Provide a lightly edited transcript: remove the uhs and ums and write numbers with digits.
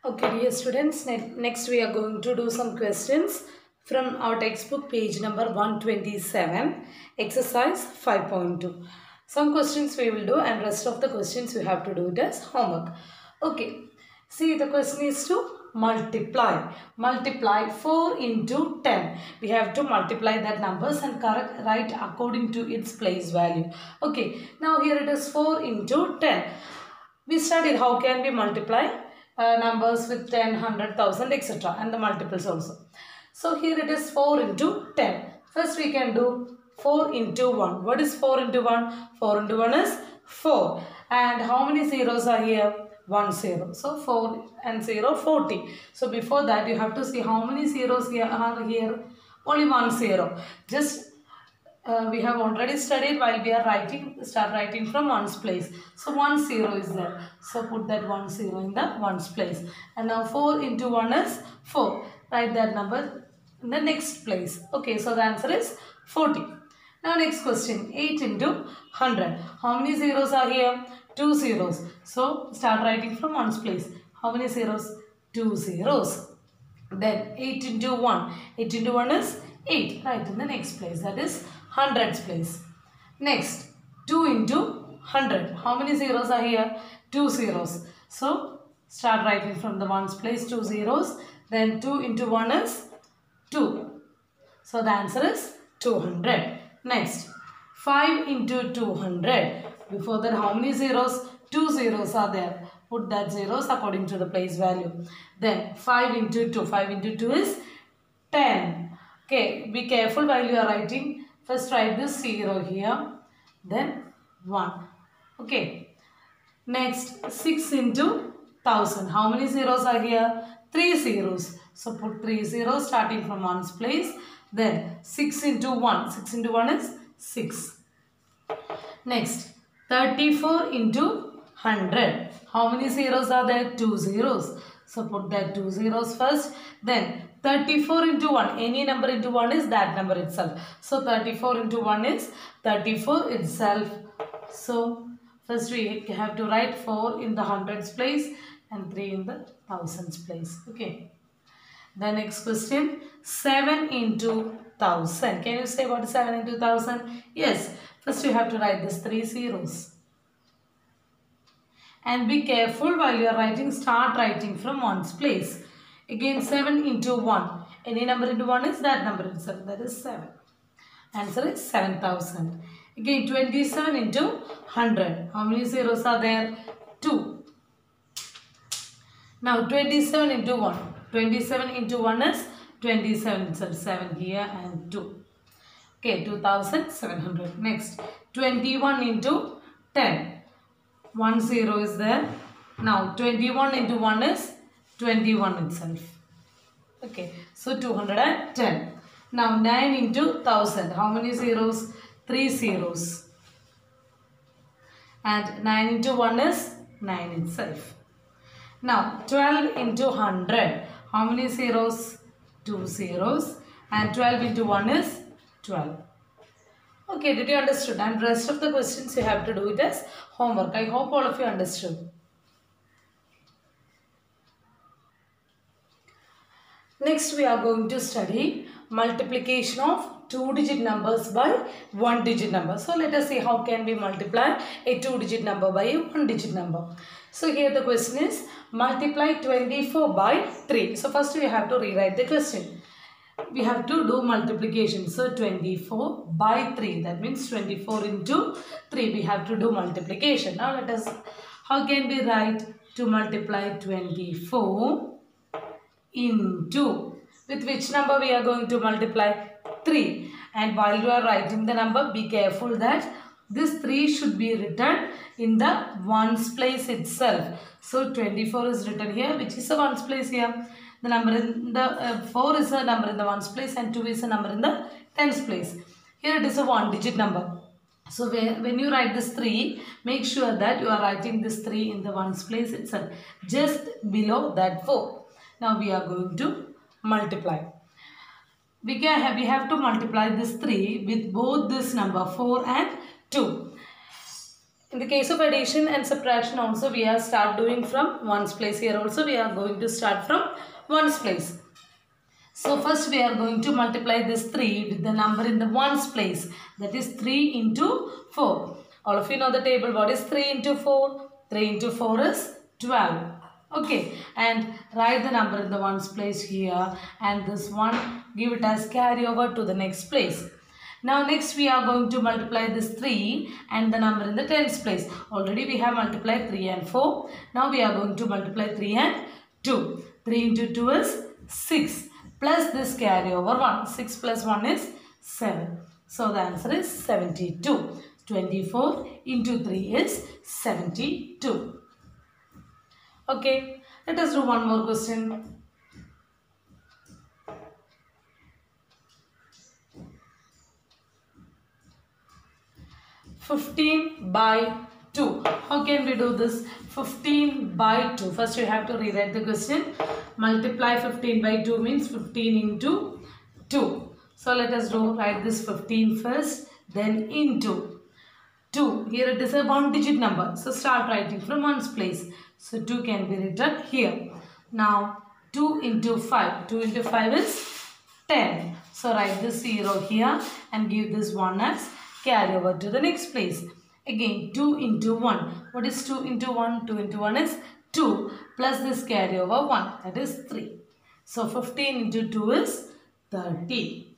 Okay, dear students, next we are going to do some questions from our textbook page number 127, exercise 5.2. Some questions we will do and rest of the questions you have to do it as homework. Okay, see the question is to multiply. Multiply 4 into 10. We have to multiply that numbers and write according to its place value. Okay, now here it is 4 into 10. We studied how can we multiply numbers with 10, 100,000, etc. and the multiples also. So here it is 4 into 10. First we can do 4 into 1. What is 4 into 1? 4 into 1 is 4. And how many zeros are here? 1 0. So 4 and 0, 40. So before that you have to see how many zeros here are here. Only 1 0. Just we have already studied while we are writing, start writing from ones place. So 1 0 is there. So put that 1 0 in the ones place. And now 4 into 1 is 4. Write that number in the next place. Okay, so the answer is 40. Now next question, 8 into 100. How many zeros are here? 2 zeros. So start writing from ones place. How many zeros? 2 zeros. Then 8 into 1. 8 into 1 is 8. Right in the next place. That is hundreds place. Next, 2 into 100. How many zeros are here? 2 zeros. So, start writing from the ones place, 2 zeros. Then 2 into 1 is 2. So, the answer is 200. Next, 5 into 200. Before that, how many zeros? 2 zeros are there. Put that zeros according to the place value. Then, 5 into 2. 5 into 2 is 10. Okay, be careful while you are writing. First write this 0 here, then 1. Okay. Next, 6 into 1000. How many zeros are here? 3 zeros. So put 3 zeros starting from 1's place. Then 6 into 1. 6 into 1 is 6. Next, 34 into 100. How many zeros are there? 2 zeros. So put that 2 zeros first. Then 34 into 1. Any number into 1 is that number itself. So 34 into 1 is 34 itself. So first we have to write 4 in the hundreds place and 3 in the thousands place. Okay. The next question, 7 into 1000. Can you say what is 7 into 1000? Yes. First you have to write this 3 zeros. And be careful while you are writing, start writing from ones place. Again 7 into 1. Any number into 1 is that number itself. That is 7. Answer is 7000. Again 27 into 100. How many zeros are there? 2. Now 27 into 1. 27 into 1 is 27 itself. 7 here and 2. Okay, 2700. Next 21 into 10. 1 0 is there. Now 21 into 1 is 21 itself. Okay, so 210. Now 9 into 1000. How many zeros? 3 zeros. And 9 into 1 is 9 itself. Now 12 into 100. How many zeros? 2 zeros. And 12 into 1 is 12. Okay, did you understood? And rest of the questions you have to do it as homework. I hope all of you understood. Next we are going to study multiplication of 2-digit numbers by 1-digit number. So let us see how can we multiply a 2-digit number by a 1-digit number. So here the question is multiply 24 by 3. So first we have to rewrite the question. We have to do multiplication. So 24 by 3. That means 24 into 3. We have to do multiplication. Now let us, how can we write to multiply 24 into, with which number we are going to multiply? 3. And while you are writing the number, be careful that this 3 should be written in the ones place itself. So 24 is written here, which is the ones place here. The number in the 4 is a number in the ones place and 2 is a number in the tens place. Here it is a 1-digit number. So when you write this 3, make sure that you are writing this 3 in the ones place itself, just below that 4. Now we are going to multiply. We have to multiply this 3 with both this number 4 and 2. In the case of addition and subtraction also, we are start doing from ones place. Here also we are going to start from ones place. So first we are going to multiply this 3 with the number in the ones place. That is 3 into 4. All of you know the table. What is 3 into 4? 3 into 4 is 12. Okay. And write the number in the ones place here. And this one, give it as carry over to the next place. Now next we are going to multiply this 3 and the number in the tens place. Already we have multiplied 3 and 4. Now we are going to multiply 3 and 2. 3 into 2 is 6. Plus this carry over 1. 6 plus 1 is 7. So the answer is 72. 24 into 3 is 72. Okay, let us do one more question. (15 by 2). How can we do this? 15 by 2. First you have to rewrite the question. Multiply 15 by 2 means 15 into 2. So let us write this 15 first, then into 2. Here it is a one digit number. So start writing from ones place. So 2 can be written here. Now 2 into 5. 2 into 5 is 10. So write this 0 here and give this 1 as carry over to the next place. Again 2 into 1. What is 2 into 1? 2 into 1 is 2 plus this carry over 1. That is 3. So 15 into 2 is 30.